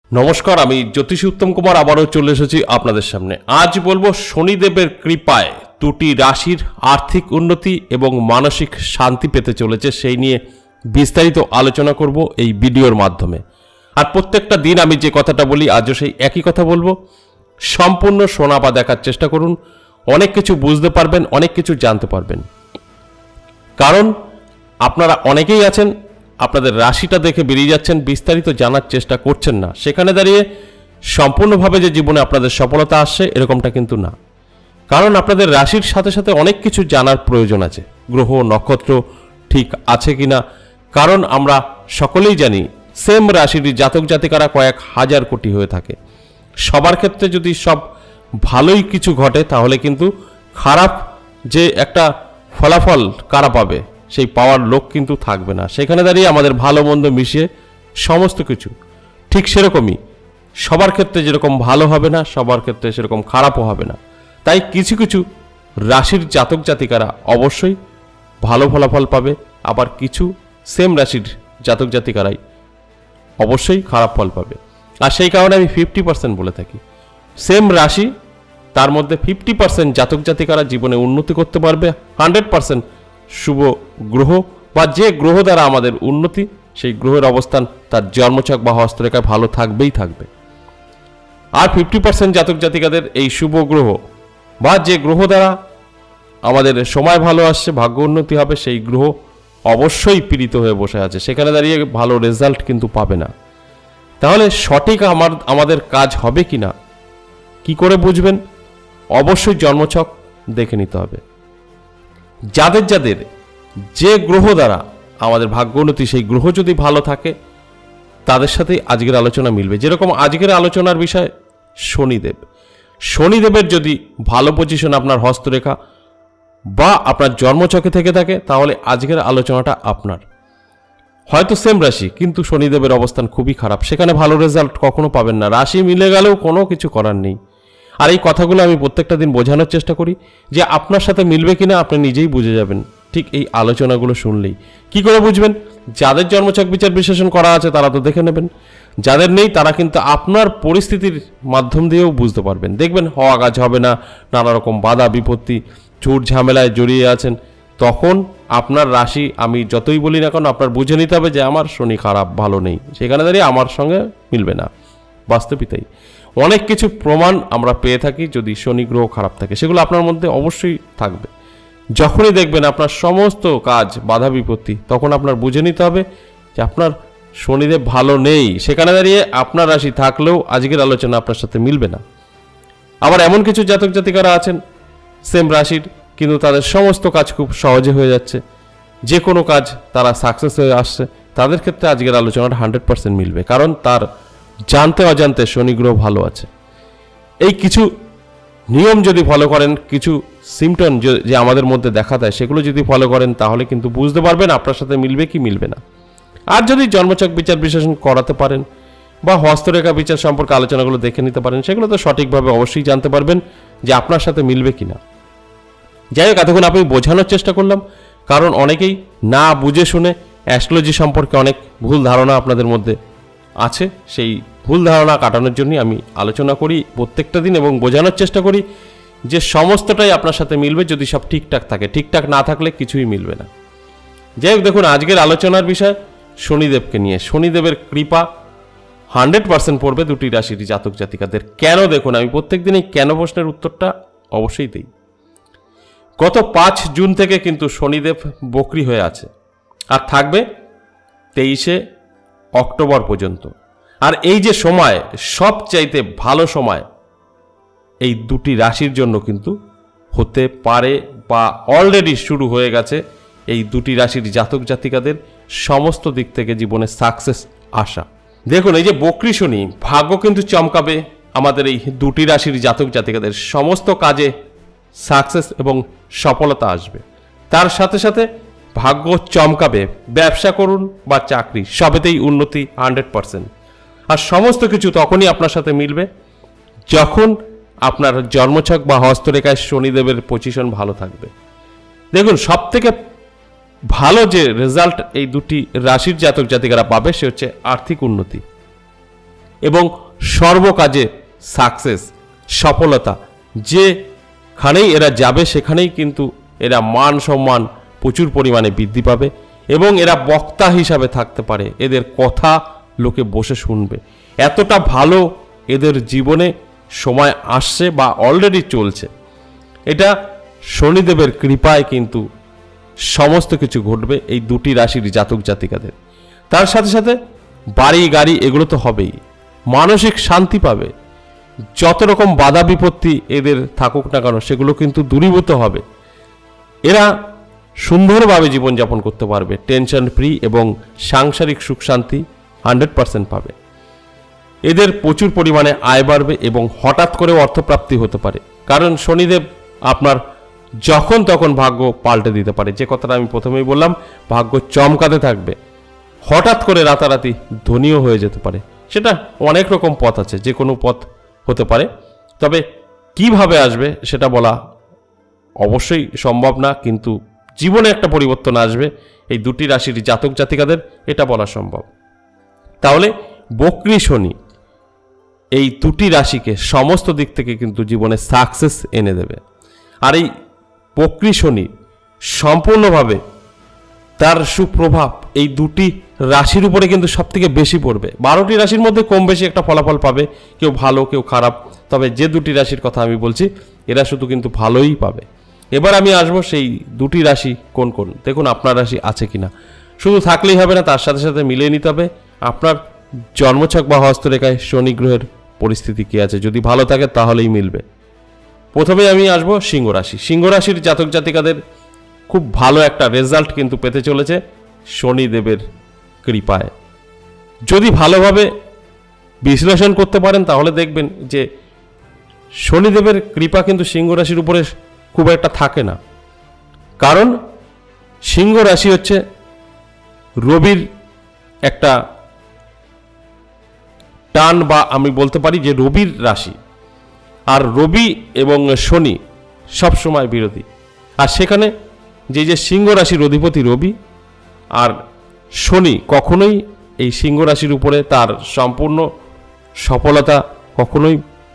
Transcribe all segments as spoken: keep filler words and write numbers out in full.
নমস্কার, আমি জ্যোতিষী উত্তম কুমার আবারও চলে এসেছি আপনাদের সামনে। আজ বলবো শনিদেবের কৃপায় দুটি রাশির আর্থিক উন্নতি এবং মানসিক শান্তি পেতে চলেছে, সেই নিয়ে বিস্তারিত আলোচনা করব এই ভিডিওর মাধ্যমে। আর প্রত্যেকটা দিন আমি যে কথাটা বলি আজও সেই একই কথা বলবো। সম্পূর্ণ শোনা বা দেখার চেষ্টা করুন, অনেক কিছু বুঝতে পারবেন, অনেক কিছু জানতে পারবেন। কারণ আপনারা অনেকেই আছেন আপনাদের রাশিটা দেখে বেরিয়ে যাচ্ছেন, বিস্তারিত জানার চেষ্টা করছেন না। সেখানে দাঁড়িয়ে সম্পূর্ণভাবে যে জীবনে আপনাদের সফলতা আসছে এরকমটা কিন্তু না। কারণ আপনাদের রাশির সাথে সাথে অনেক কিছু জানার প্রয়োজন আছে, গ্রহ নক্ষত্র ঠিক আছে কিনা। কারণ আমরা সকলেই জানি সেম রাশির জাতক জাতিকারা কয়েক হাজার কোটি হয়ে থাকে। সবার ক্ষেত্রে যদি সব ভালোই কিছু ঘটে তাহলে কিন্তু খারাপ যে একটা ফলাফল কারা পাবে সেই পাওয়ার লোক কিন্তু থাকবে না। সেখানে দাঁড়িয়ে আমাদের ভালো মন্দ মিশিয়ে সমস্ত কিছু ঠিক সেরকমই সবার ক্ষেত্রে যেরকম ভালো হবে না, সবার ক্ষেত্রে সেরকম খারাপও হবে না। তাই কিছু কিছু রাশির জাতক জাতিকারা অবশ্যই ভালো ফলাফল পাবে, আবার কিছু সেম রাশির জাতক জাতিকারাই অবশ্যই খারাপ ফল পাবে। আর সেই কারণে আমি ফিফটি পার্সেন্ট বলে থাকি, সেম রাশি তার মধ্যে ফিফটি পার্সেন্ট জাতক জাতিকারা জীবনে উন্নতি করতে পারবে, হান্ড্রেড পার্সেন্ট শুভ গ্রহ বা যে গ্রহ দ্বারা আমাদের উন্নতি সেই গ্রহের অবস্থান তার জন্মছক বা হস্তরেখায় ভালো থাকবেই থাকবে। আর ফিফটি পার্সেন্ট জাতক জাতিকাদের এই শুভ গ্রহ বা যে গ্রহ দ্বারা আমাদের সময় ভালো আসছে, ভাগ্য উন্নতি হবে, সেই গ্রহ অবশ্যই পীড়িত হয়ে বসে আছে। সেখানে দাঁড়িয়ে ভালো রেজাল্ট কিন্তু পাবে না। তাহলে সঠিক আমার আমাদের কাজ হবে কি না কি করে বুঝবেন? অবশ্যই জন্মছক দেখে নিতে হবে। যাদের যাদের যে গ্রহ দ্বারা আমাদের ভাগ্য উন্নতি সেই গ্রহ যদি ভালো থাকে তাদের সাথে আজকের আলোচনা মিলবে। যেরকম আজকের আলোচনার বিষয় শনিদেব। শনিদেবের যদি ভালো পজিশন আপনার হস্তরেখা বা আপনার জন্মছকে থেকে থাকে তাহলে আজকের আলোচনাটা আপনার। হয়তো সেম রাশি কিন্তু শনিদেবের অবস্থান খুবই খারাপ, সেখানে ভালো রেজাল্ট কখনো পাবেন না। রাশি মিলে গেলেও কোনো কিছু করার নেই। আর এই কথাগুলো আমি প্রত্যেকটা দিন বোঝানোর চেষ্টা করি যে আপনার সাথে মিলবে কিনা আপনি নিজেই বুঝে যাবেন ঠিক এই আলোচনাগুলো শুনলেই। কি করে বুঝবেন? যাদের জন্মছক বিচার বিশ্লেষণ করা আছে তারা তো দেখে নেবেন, যাদের নেই তারা কিন্তু আপনার পরিস্থিতির মাধ্যম দিয়েও বুঝতে পারবেন। দেখবেন হওয়া কাজ হবে না, নানা রকম বাধা বিপত্তি ঝুট ঝামেলায় জড়িয়ে আছেন, তখন আপনার রাশি আমি যতই বলি না কেন আপনার বুঝে নিতে হবে যে আমার শনি খারাপ, ভালো নেই। সেখানে দাঁড়িয়ে আমার সঙ্গে মিলবে না। বাস্তবিক তাই অনেক কিছু প্রমাণ আমরা পেয়ে থাকি যদি শনি গ্রহ খারাপ থাকে, সেগুলো আপনার মধ্যে অবশ্যই থাকবে। যখনই দেখবেন আপনার সমস্ত কাজ বাধা বিপত্তি, তখন আপনার বুঝে নিতে হবে যে আপনার শনিদেব ভালো নেই। সেখানে দাঁড়িয়ে আপনার রাশি থাকলেও আজকের আলোচনা আপনার সাথে মিলবে না। আবার এমন কিছু জাতক জাতিকারা আছেন সেম রাশির কিন্তু তাদের সমস্ত কাজ খুব সহজে হয়ে যাচ্ছে, যে কোনো কাজ তারা সাকসেস হয়ে আসছে, তাদের ক্ষেত্রে আজকের আলোচনাটা হান্ড্রেড পার্সেন্ট মিলবে। কারণ তার জানতে অজান্তে শনি গ্রহ ভালো আছে। এই কিছু নিয়ম যদি ফলো করেন, কিছু সিমটম যে আমাদের মধ্যে দেখা দেয় সেগুলো যদি ফলো করেন তাহলে কিন্তু বুঝতে পারবেন আপনার সাথে মিলবে কি মিলবে না। আর যদি জন্মছক বিচার বিশ্লেষণ করাতে পারেন বা হস্তরেখা বিচার সম্পর্কে আলোচনাগুলো দেখে নিতে পারেন, সেগুলো তো সঠিকভাবে অবশ্যই জানতে পারবেন যে আপনার সাথে মিলবে কি না। যাই হোক, এতক্ষণ আমি বোঝানোর চেষ্টা করলাম, কারণ অনেকেই না বুঝে শুনে অ্যাস্ট্রোলজি সম্পর্কে অনেক ভুল ধারণা আপনাদের মধ্যে আছে। সেই ভুল ধারণা কাটানোর জন্যই আমি আলোচনা করি প্রত্যেকটা দিন এবং বোঝানোর চেষ্টা করি যে সমস্তটাই আপনার সাথে মিলবে যদি সব ঠিকঠাক থাকে। ঠিকঠাক না থাকলে কিছুই মিলবে না। যাই হোক, দেখুন আজকের আলোচনার বিষয় শনিদেবকে নিয়ে। শনিদেবের কৃপা হান্ড্রেড পার্সেন্ট পড়বে দুটি রাশির জাতক জাতিকাদের। কেন? দেখুন আমি প্রত্যেক দিনই কেন প্রশ্নের উত্তরটা অবশ্যই দিই। গত পাঁচ জুন থেকে কিন্তু শনিদেব বক্রী হয়ে আছে আর থাকবে তেইশে অক্টোবর পর্যন্ত। আর এই যে সময় সবচাইতে ভালো সময় এই দুটি রাশির জন্য কিন্তু হতে পারে বা অলরেডি শুরু হয়ে গেছে এই দুটি রাশির জাতক জাতিকাদের সমস্ত দিক থেকে জীবনে সাকসেস আসা। দেখুন এই যে বক্রী শনি, ভাগ্য কিন্তু চমকাবে আমাদের এই দুটি রাশির জাতক জাতিকাদের। সমস্ত কাজে সাকসেস এবং সফলতা আসবে, তার সাথে সাথে ভাগ্য চমকাবে। ব্যবসা করুন বা চাকরি, সবেতেই উন্নতি হান্ড্রেড পার্সেন্ট। আর সমস্ত কিছু তখনই আপনার সাথে মিলবে যখন আপনার জন্মছক বা হস্তরেখায় শনিদেবের পজিশন ভালো থাকবে। দেখুন সব থেকে ভালো যে রেজাল্ট এই দুটি রাশির জাতক জাতিকারা পাবে সে হচ্ছে আর্থিক উন্নতি। এবং সর্বকাজে সাকসেস, সফলতা, যেখানেই এরা যাবে সেখানেই কিন্তু এরা মান সম্মান প্রচুর পরিমাণে বৃদ্ধি পাবে এবং এরা বক্তা হিসাবে থাকতে পারে। এদের কথা লোকে বসে শুনবে, এতটা ভালো এদের জীবনে সময় আসছে বা অলরেডি চলছে। এটা শনিদেবের কৃপায় কিন্তু সমস্ত কিছু ঘটবে এই দুটি রাশির জাতক জাতিকাদের। তার সাথে সাথে বাড়ি গাড়ি এগুলো তো হবেই, মানসিক শান্তি পাবে, যত রকম বাধা বিপত্তি এদের থাকুক না কেন সেগুলো কিন্তু দূরীভূত হবে। এরা সুন্দরভাবে জীবনযাপন করতে পারবে, টেনশন ফ্রি এবং সাংসারিক সুখ শান্তি হান্ড্রেড পার্সেন্ট পাবে। এদের প্রচুর পরিমাণে আয় বাড়বে এবং হঠাৎ করে অর্থপ্রাপ্তি হতে পারে, কারণ শনিদেব আপনার যখন তখন ভাগ্য পাল্টে দিতে পারে। যে কথাটা আমি প্রথমেই বললাম, ভাগ্য চমকাতে থাকবে, হঠাৎ করে রাতারাতি ধনীও হয়ে যেতে পারে। সেটা অনেক রকম পথ আছে, যে কোনো পথ হতে পারে, তবে কিভাবে আসবে সেটা বলা অবশ্যই সম্ভব না, কিন্তু জীবনে একটা পরিবর্তন আসবে এই দুটি রাশির জাতক জাতিকাদের, এটা বলা সম্ভব। তাহলে বক্রী শনি এই দুটি রাশিকে সমস্ত দিক থেকে কিন্তু জীবনে সাকসেস এনে দেবে। আর এই বক্রী শনি সম্পূর্ণভাবে তার সুপ্রভাব এই দুটি রাশির উপরে কিন্তু সব থেকে বেশি পড়বে। বারোটি রাশির মধ্যে কম বেশি একটা ফলাফল পাবে, কেউ ভালো কেউ খারাপ, তবে যে দুটি রাশির কথা আমি বলছি এরা শুধু কিন্তু ভালোই পাবে। এবার আমি আসবো সেই দুটি রাশি কোন কোন। দেখুন আপনার রাশি আছে কিনা, শুধু থাকলেই হবে না, তার সাথে সাথে মিলিয়ে নিতে হবে আপনার জন্মছক বা হস্তরেখায় শনি গ্রহের পরিস্থিতি কী আছে। যদি ভালো থাকে তাহলেই মিলবে। প্রথমে আমি আসবো সিংহ রাশি। সিংহ রাশির জাতক জাতিকাদের খুব ভালো একটা রেজাল্ট কিন্তু পেতে চলেছে শনিদেবের কৃপায়। যদি ভালোভাবে বিশ্লেষণ করতে পারেন তাহলে দেখবেন যে শনিদেবের কৃপা কিন্তু সিংহ রাশির উপরে খুব একটা থাকে না, কারণ সিংহ রাশি হচ্ছে রবির একটা টান, বা আমি বলতে পারি যে রবির রাশি। আর রবি এবং শনি সব সময় বিরোধী, আর সেখানে যে যে সিংহ রাশির অধিপতি রবি আর শনি কখনোই এই সিংহ রাশির উপরে তার সম্পূর্ণ সফলতা কখনোই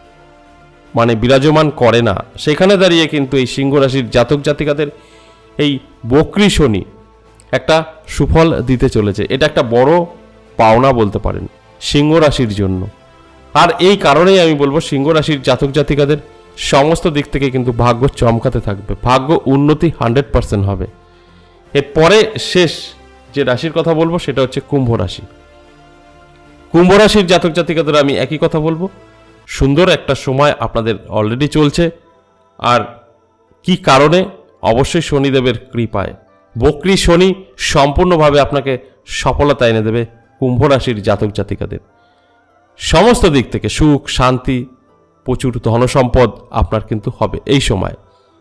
মানে বিরাজমান করে না। সেখানে দাঁড়িয়ে কিন্তু এই সিংহ রাশির জাতক জাতিকাদের এই বক্রী শনি একটা সুফল দিতে চলেছে। এটা একটা বড় পাওনা বলতে পারেন সিংহ রাশির জন্য। আর এই কারণেই আমি বলবো সিংহ রাশির জাতক জাতিকাদের সমস্ত দিক থেকে কিন্তু ভাগ্য চমকাতে থাকবে, ভাগ্য উন্নতি হান্ড্রেড পার্সেন্ট হবে। এরপরে শেষ যে রাশির কথা বলবো সেটা হচ্ছে কুম্ভ রাশি। কুম্ভ রাশির জাতক জাতিকাদের আমি একই কথা বলবো, সুন্দর একটা সময় আপনাদের অলরেডি চলছে। আর কি কারণে? অবশ্যই শনিদেবের কৃপায়। বক্রী শনি সম্পূর্ণভাবে আপনাকে সফলতা এনে দেবে কুম্ভ রাশির জাতক জাতিকাদের। সমস্ত দিক থেকে সুখ শান্তি, প্রচুর ধনসম্পদ আপনার কিন্তু হবে এই সময়।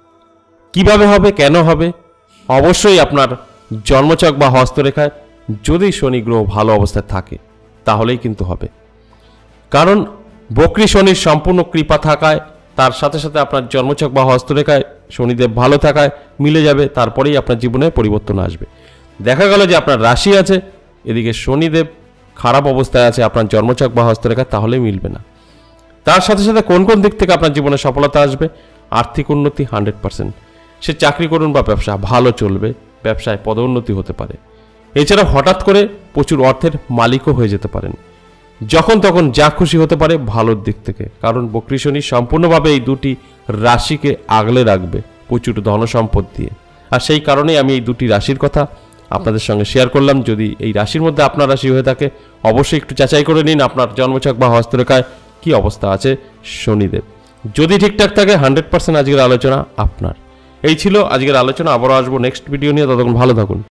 কিভাবে হবে, কেন হবে? অবশ্যই আপনার জন্মছক বা হস্তরেখায় যদি শনি গ্রহ ভালো অবস্থায় থাকে তাহলেই কিন্তু হবে, কারণ বক্রী শনির সম্পূর্ণ কৃপা থাকায়, তার সাথে সাথে আপনার জন্মছক বা হস্তরেখায় শনিদেব ভালো থাকায় মিলে যাবে, তারপরেই আপনার জীবনে পরিবর্তন আসবে। দেখা গেল যে আপনার রাশি আছে, এদিকে শনিদেব খারাপ অবস্থায় আছে আপনার জন্মছক বা হস্তরেখায়, তাহলে মিলবে না। তার সাথে সাথে কোন কোন দিক থেকে আপনার জীবনে সফলতা আসবে? আর্থিক উন্নতি হান্ড্রেড পার্সেন্ট। সে চাকরি করুন বা ব্যবসা, ভালো চলবে, ব্যবসায় পদোন্নতি হতে পারে। এছাড়া হঠাৎ করে প্রচুর অর্থের মালিকও হয়ে যেতে পারেন, যখন তখন যা খুশি হতে পারে ভালোর দিক থেকে, কারণ বক্রী শনি সম্পূর্ণভাবে এই দুটি রাশিকে আগলে রাখবে প্রচুর ধনসম্পদ দিয়ে। আর সেই কারণেই আমি এই দুটি রাশির কথা আপনাদের সঙ্গে শেয়ার করলাম। যদি এই রাশির মধ্যে আপনার রাশি হয়ে থাকে অবশ্যই একটু যাচাই করে নিন আপনার জন্মছক বা হস্তরেখায় কি অবস্থা আছে শনিদেব। যদি ঠিকঠাক থাকে হান্ড্রেড পার্সেন্ট আজকের আলোচনা আপনার। এই ছিল আজকের আলোচনা। আবারও আসবো নেক্সট ভিডিও নিয়ে, ততক্ষণ ভালো থাকুন।